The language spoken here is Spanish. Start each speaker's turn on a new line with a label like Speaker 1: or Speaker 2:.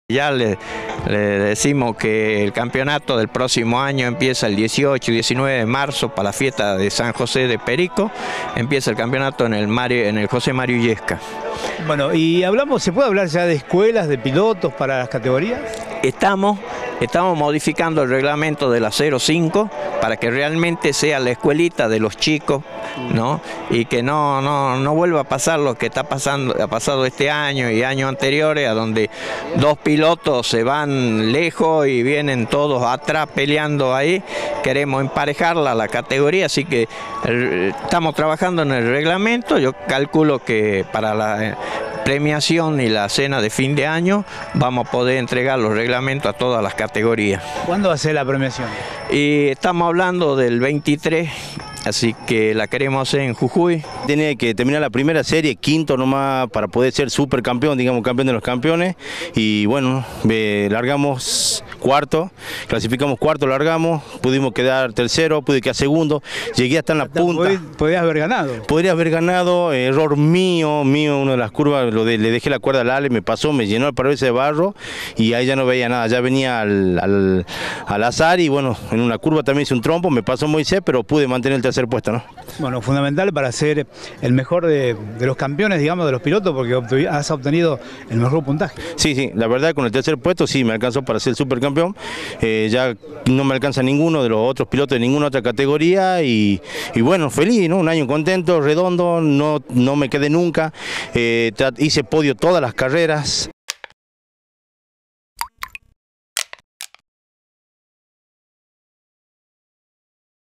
Speaker 1: Ya le decimos que el campeonato del próximo año empieza el 18 y 19 de marzo para la fiesta de San José de Perico. Empieza el campeonato en el José Mario Illescas.
Speaker 2: Bueno, y ¿se puede hablar ya de escuelas, de pilotos para las categorías?
Speaker 1: Estamos modificando el reglamento de la 05 para que realmente sea la escuelita de los chicos, ¿no? Y que no vuelva a pasar lo que ha pasado este año y años anteriores, a donde dos pilotos se van lejos y vienen todos atrás peleando ahí. Queremos emparejarla a la categoría, así que estamos trabajando en el reglamento. Yo calculo que para la premiación y la cena de fin de año vamos a poder entregar los reglamentos a todas las categorías.
Speaker 2: ¿Cuándo va a ser la premiación?
Speaker 1: Y estamos hablando del 23, así que la queremos hacer en Jujuy.
Speaker 3: Tiene que terminar la primera serie, quinto nomás, para poder ser supercampeón, digamos campeón de los campeones. Y bueno, largamos cuarto, clasificamos cuarto, largamos, pudimos quedar tercero, pude quedar segundo, llegué hasta en la punta.
Speaker 2: Podrías haber ganado.
Speaker 3: Podría haber ganado, error mío, una de las curvas, le dejé la cuerda al Ale, me pasó, me llenó el parabrisas de barro y ahí ya no veía nada, ya venía al azar y bueno, en una curva también hice un trompo, me pasó Moisés, pero pude mantener el tercer puesto, ¿no?
Speaker 2: Bueno, fundamental para ser el mejor de los campeones, digamos, de los pilotos, porque has obtenido el mejor puntaje.
Speaker 3: Sí, la verdad con el tercer puesto sí me alcanzó para ser el supercampeón. Ya no me alcanza ninguno de los otros pilotos de ninguna otra categoría y bueno, feliz, ¿no? Un año contento, redondo, no me quedé nunca, hice podio todas las carreras.